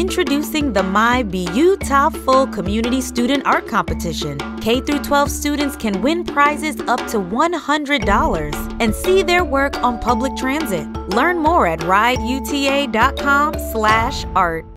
Introducing the My BeUTAHful Community Student Art Competition. K-12 students can win prizes up to $100 and see their work on public transit. Learn more at rideuta.com/art.